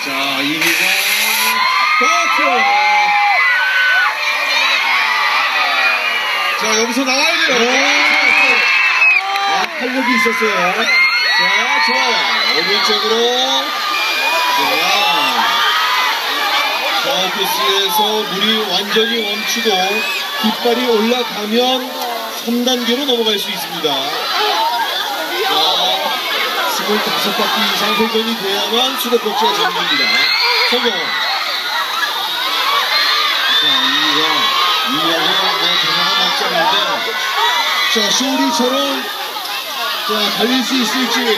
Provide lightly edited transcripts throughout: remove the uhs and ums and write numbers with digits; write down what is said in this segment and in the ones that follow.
자, 이기광 버텨. 자, 여기서 나와야 돼요. 활력이 있었어요. 자, 좋아요. 오른쪽으로. 서비스에서 물이 완전히 멈추고 깃발이 올라가면 3단계로 넘어갈 수 있습니다. 25바퀴 이상 회전이 돼야만 수도꼭지가 정립니다. 성공. 자, 이기광은 대단한 막장인데, 자, 쇼리처럼 자, 달릴 수 있을지. 자,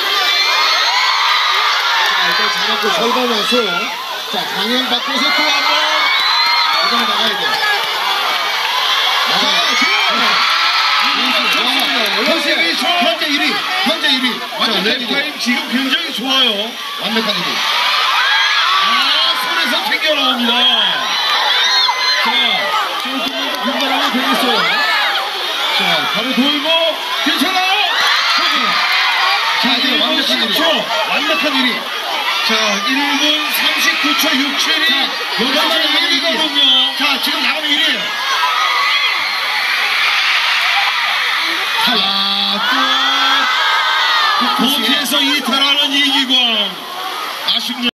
일단 장갑도 절반왔어요. 자, 방향 바꿔서 또 한 번. 이번에 나가야 돼. 현재 1위. 현재 1위. 완벽한 1위. 랩타임 지금 굉장히 좋아요. 완벽한 1위. 손에서 튕겨 나옵니다. 자, 조금만 분발하면 되겠어요. 자, 바로 돌고, 괜찮아요? 자, 이제 완벽한 1위. 완벽한 1위. 자, 1분 39초 67이 여기서 1위거든요. 자, 지금 나가면 1위에요. 거기에서 이탈하는 이기광. 아쉽네요.